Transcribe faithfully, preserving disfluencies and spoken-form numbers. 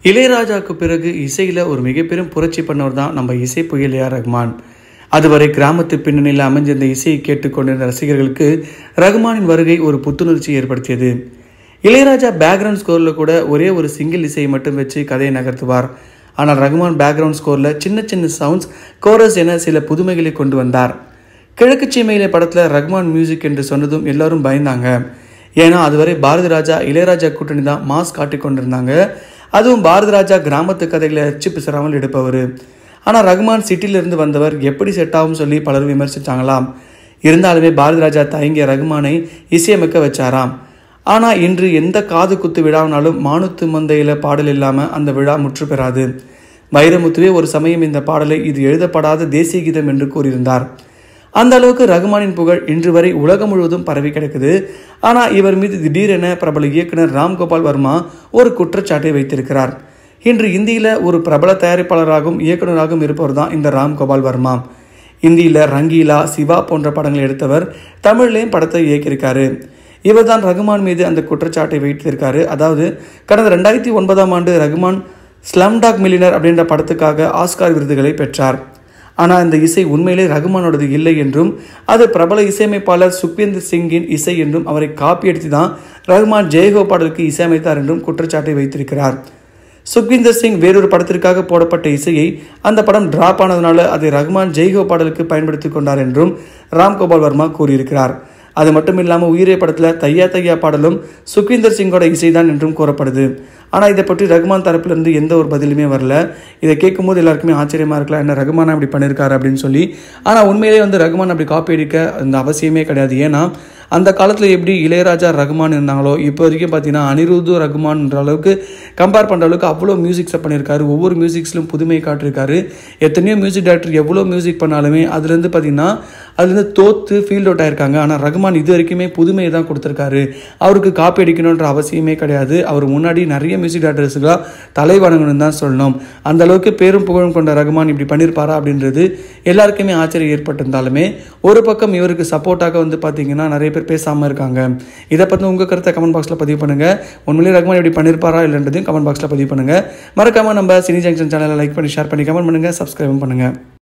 இளையராஜாவுக்கு பிறகு இசையில் ஒரு மிகப்பெரும் புரட்சி பண்ணவர் தான் நம்ம இசை புயல் ஏ ஆர் ரஹ்மான். அதுவரை கிராமத்து பின்னணியில் அமைஞ்சிருந்த இசையை கேட்டுக்கொண்டிருந்த ரசிகர்களுக்கு ரஹ்மானின் வருகை ஒரு புத்துணர்ச்சி ஏற்படுத்தியது. இளையராஜா பேக்ரவுண்ட் ஸ்கோரில் கூட ஒரே ஒரு சிங்கிள் இசையை மட்டும் வச்சு கதையை நகர்த்துவார். ஆனால் ரஹ்மான் பேக்ரவுண்ட் ஸ்கோரில் சின்ன சின்ன சவுண்ட்ஸ், கோரஸ் என சில புதுமைகளை கொண்டு வந்தார். கிழக்கு சீமையிலே படத்தில் ரஹ்மான் மியூசிக் என்று சொன்னதும் எல்லாரும் பயந்தாங்க. ஏன்னா அதுவரை பாரதி ராஜா இளையராஜா கூட்டணி தான் மாஸ் காட்டி கொண்டிருந்தாங்க. அதுவும் பாரதி ராஜா கிராமத்து கதைகளை அச்சு பிசறாமல் எடுப்பவர். ஆனால் ரஹ்மான் சிட்டியிலிருந்து வந்தவர், எப்படி செட் ஆகும் சொல்லி பலரும் விமர்சித்தாங்களாம். இருந்தாலுமே பாரதி ராஜா தயங்கிய ரஹ்மானை இசையமைக்க வச்சாராம். ஆனால் இன்று எந்த காது குத்து விழாவினாலும் மானுத்து மந்தையில் பாடல் இல்லாமல் அந்த விழா முற்று பெறாது. வைரமுத்துவே ஒரு சமயம் இந்த பாடலை இது எழுதப்படாத தேசிய கீதம் என்று கூறியிருந்தார். அந்த அளவுக்கு ரஹ்மானின் புகழ் இன்று வரை உலகம் முழுவதும் பரவி கிடக்குது. ஆனால் இவர் மீது திடீரென பிரபல இயக்குனர் ராம்கோபால் வர்மா ஒரு குற்றச்சாட்டை வைத்திருக்கிறார். இன்று இந்தியில் ஒரு பிரபல தயாரிப்பாளராகவும் இயக்குநராகவும் இருப்பவர் தான் இந்த ராம்கோபால் வர்மா. இந்தியில் ரங்கீலா, சிவா போன்ற படங்களை எடுத்தவர் தமிழ்லேயும் படத்தை இயக்கியிருக்காரு. இவர் தான் ரஹ்மான் மீது அந்த குற்றச்சாட்டை வைத்திருக்காரு. அதாவது கடந்த ரெண்டாயிரத்தி ஒன்பதாம் ஆண்டு ரஹ்மான் ஸ்லம்டாக் மில்லியனர் அப்படின்ற படத்துக்காக ஆஸ்கார் விருதுகளை பெற்றார். ஆனால் இந்த இசை உண்மையிலே ரஹ்மானோடது இல்லை என்றும் அது பிரபல இசையமைப்பாளர் சுக்விந்தர் சிங்கின் இசை என்றும் அவரை காப்பி எடுத்து தான் ரஹ்மான் ஜெயஹோ பாடலுக்கு இசையமைத்தார் என்றும் குற்றச்சாட்டை வைத்திருக்கிறார். சுக்விந்தர் சிங் வேறொரு படத்திற்காக போடப்பட்ட இசையை அந்த படம் டிராப் ஆனதுனால அதை ரஹ்மான் ஜெய்ஹோ பாடலுக்கு பயன்படுத்தி கொண்டார் என்றும் ராம்கோபால் வர்மா கூறியிருக்கிறார். அது மட்டும் இல்லாமல் உயிரே படத்தில் தையா தையா பாடலும் சுக்விந்தர் சிங்கோட இசைதான் என்றும் கூறப்படுது. ஆனால் இதை பற்றி ரஹ்மான் தரப்பிலிருந்து எந்த ஒரு பதிலுமே வரல. இதை கேட்கும்போது எல்லாருக்குமே ஆச்சரியமாக இருக்கலாம், என்ன ரஹ்மான் அப்படி பண்ணியிருக்காரு அப்படின்னு சொல்லி. ஆனால் உண்மையிலே வந்து ரஹ்மான் அப்படி காப்பி அடிக்க அந்த அவசியமே கிடையாது. ஏன்னா அந்த காலத்தில் எப்படி இளையராஜா ரஹ்மான் இருந்தாங்களோ இப்போ வரைக்கும் பார்த்தீங்கன்னா அனிருத்து ரஹ்மான்ன்ற அளவுக்கு கம்பேர் பண்ணுற அளவுக்கு அவ்வளோ மியூசிக்ஸை பண்ணியிருக்காரு. ஒவ்வொரு மியூசிக்ஸ்லையும் புதுமையை காட்டியிருக்காரு. எத்தனையோ மியூசிக் டைரக்டர் எவ்வளோ மியூசிக் பண்ணாலுமே அதுலேருந்து பார்த்தீங்கன்னா அதுலேருந்து தோற்று ஃபீல்ட் அவுட் ஆயிருக்காங்க. ஆனால் ரஹ்மான் இது வரைக்குமே புதுமையை தான் கொடுத்துருக்காரு. அவருக்கு காப்பி அடிக்கணுன்ற அவசியமே கிடையாது. அவர் முன்னாடி நிறைய மியூசிக் டைரக்டர்ஸுக்கெல்லாம் தலை வணங்கணும்னு தான் சொல்லணும். அந்த அளவுக்கு பேரும் புகழும் கொண்ட ரஹ்மான் இப்படி பண்ணியிருப்பாரா அப்படின்றது எல்லாருக்குமே ஆச்சரியம் ஏற்பட்டிருந்தாலுமே ஒரு பக்கம் இவருக்கு சப்போர்ட்டாக வந்து பார்த்தீங்கன்னா நிறைய பேர் பேசாமல் இருக்காங்க. இதை பற்றி உங்கள் கருத்தை கமெண்ட் பாக்ஸில் பதிவு பண்ணுங்கள். உண்மையிலே ரஹ்மான் இப்படி பண்ணியிருப்பாரா இல்லைன்றதையும் கமெண்ட் பாக்ஸில் பதிவு பண்ணுங்கள். மறக்காமல் நம்ம சினி ஜங்ஷன் சேனலை லைக் பண்ணி ஷேர் பண்ணி கமெண்ட் பண்ணுங்கள், சப்ஸ்கிரைபும் பண்ணுங்கள்.